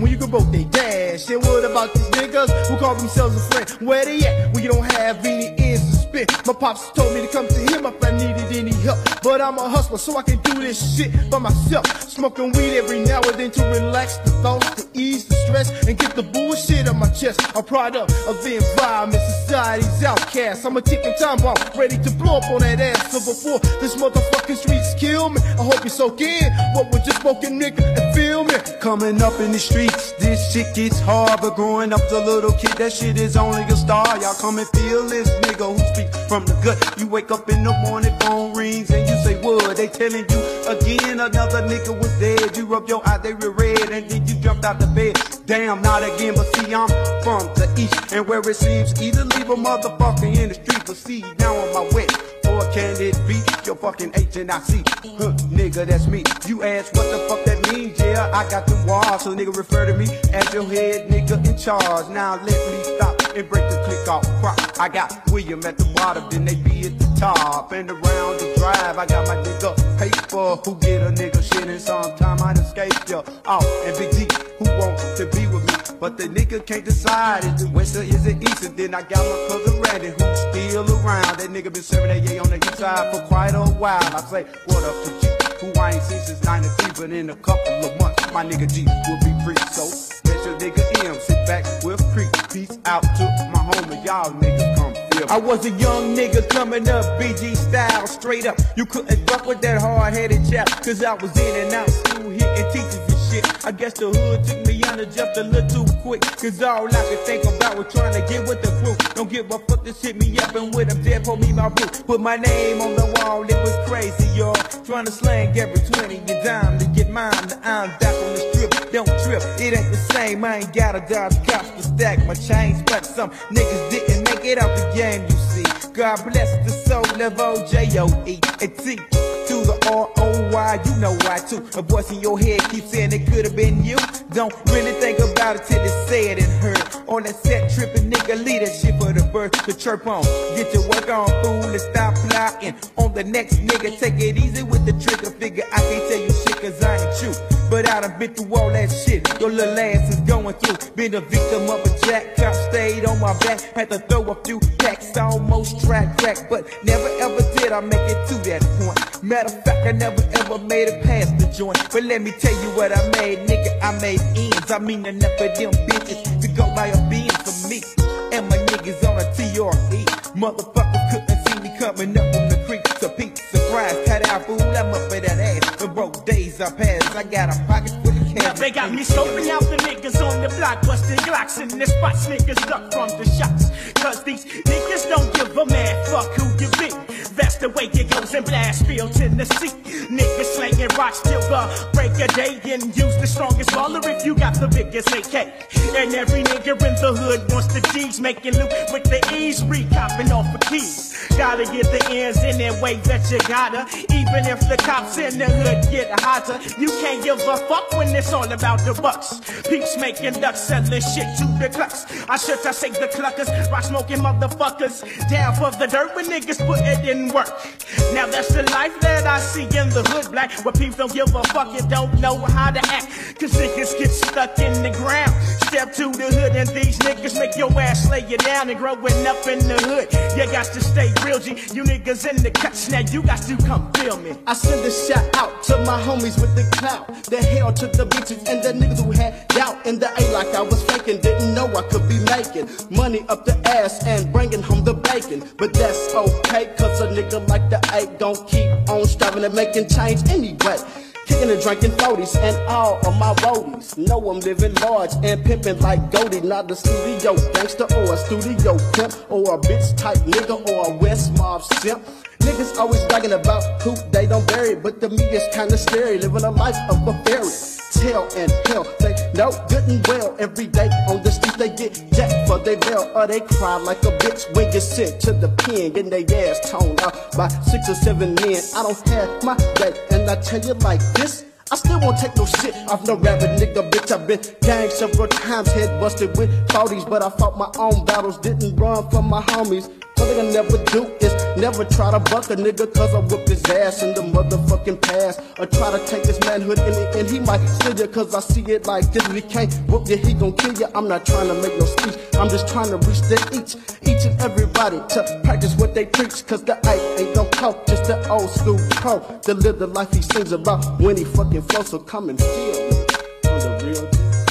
when you can both they dash. And what about these niggas who call themselves a friend? Where they at? We don't have any ends to spit. My pops told me to come to him if I needed any help, but I'm a hustler, so I can do this shit by myself. Smoking weed every now and then to relax the thoughts, to ease the stress, and get the bullshit on my chest. A product of the environment, society's outcast. I'm a ticking time bomb, ready to blow up on that ass. So before this motherfucking streets kill me, I hope you soak in what was just spoken, nigga, and feel me. Coming up in the streets, this shit gets hard, but growing up's a little kid, that shit is only a star. Y'all come and feel this nigga who speaks from the gut. You wake up in the morning, phone rings, and you say, what? They telling you again, another nigga was dead. You rub your eye, they were red, and then you jumped out the bed. Damn, not again, but see, I'm from the east, and where it seems either leave a motherfucker in the street, but see, now on my way. Or can it be your fucking HNIC? Huh, nigga, that's me. You ask what the fuck that means? Yeah, I got them walls, so nigga refer to me as your head nigga in charge. Now let me stop and break the click off crop. I got William at the bottom, then they be at the top. And around the drive, I got my nigga paper, who get a nigga shit, and sometime I'd escape ya. Oh, and Big D, who wants to be with me, but the nigga can't decide, is it west or is it east? And then I got my cousin Randy, who's still around. That nigga been serving that on the east side for quite a while. I say, what up to G, who I ain't seen since 93, but in a couple of months, my nigga G will be free. So, let your nigga M sit back with Creek. Peace out to my homie, y'all niggas come feel me. I was a young nigga coming up, BG style, straight up. You couldn't fuck with that hard-headed chap, cause I was in and out school hitting teachers and shit. I guess the hood took me under just a little too quick, cause all I could think about was trying to get with the crew. Don't give a fuck, just hit me up and with them dead, pull me my boot. Put my name on the wall, it was crazy, y'all. Trying to slang every 20 and dime to get mine. The I'm back on the strip, don't trip, it ain't the same. I ain't gotta dodge cops to stack my chains, but some niggas didn't make it out the game, you see. God bless the soul of O-J-O-E and T to the R-O-Y, you know why too. A voice in your head keeps saying it could've been you. Don't really think about it till it's said and heard. On that set tripping nigga, leave that shit for the birds to chirp on. Get your work on, fool, and stop plotting on the next nigga. Take it easy with the trigger figure. I can't tell you shit cause I ain't you, but I done been through all that shit your little ass is going through. Been a victim of a jack, cop stayed on my back. Had to throw a few packs, almost tried crack, but never ever did I make it to that point. Matter of fact, I never ever made it past the joint. But let me tell you what I made, nigga, I made ends. I mean enough of them bitches to go buy a bean for me. And my niggas on a TRE. Motherfucker couldn't see me coming up from the creek. So Pete, surprise, cut out, fool, I'm up for that ass. The broke days I passed, I got a pocket full of cash. Now they got me scoping out the niggas on the block, busting Glocks in the spots, niggas up from the shots. Cause these niggas don't give a man fuck who you be. That's the way it goes in Blashville, Tennessee. Niggas slanging rocks till the break of day and use the strongest baller if you got the biggest AK. And every nigga in the hood wants the G's, making loot with the ease, recopping off the keys. Gotta get the ends in that way that you gotta. Even if the cops in the hood get hotter, you can't give a fuck when it's all about the bucks. Peeps making ducks, selling shit to the clucks. I say the cluckers, rock smoking motherfuckers. Down for the dirt when niggas put it in work. Now that's the life that I see in the hood black, where peeps don't give a fuck and don't know how to act. Cause niggas get stuck in the ground. Step to the hood and these niggas make your ass lay you down. And growing up in the hood, you got to stay real G. You niggas in the cuts, now you got to come feel me. I send a shout out to my homies with the clout. The hell to the bitches and the niggas who had doubt in the A like I was faking. Didn't know I could be making money up the ass and bringing home the bacon. But that's okay, cause a nigga like the A gon' keep on striving and making change anyway. Kicking and drinking 40s and all of my roadies know I'm living large and pimping like Goldie. Not a studio gangster or a studio pimp or a bitch type nigga or a West Mob simp. Niggas always bragging about who they don't bury, but to me it's kinda scary, living a life of a fairy tale and hell. They know good and well every day on the streets they get jacked for they bail, or they cry like a bitch when you sent to the pen, getting they ass toned out by 6 or 7 men. I don't have my day, and I tell you like this, I still won't take no shit off no rabbit nigga, bitch. I've been gang several times, head busted with 40s, but I fought my own battles, didn't run from my homies. All they gonna never do is Never try to buck a nigga cause I whooped his ass in the motherfucking past. Or try to take his manhood in the end, he might steal you cause I see it like this. If he can't whoop you, he gon' kill you. I'm not trying to make no speech, I'm just trying to reach their each and everybody to practice what they preach. Cause the ice ain't no coke, just the old school pro to live the life he sings about when he fucking flows. So come and feel me on the real.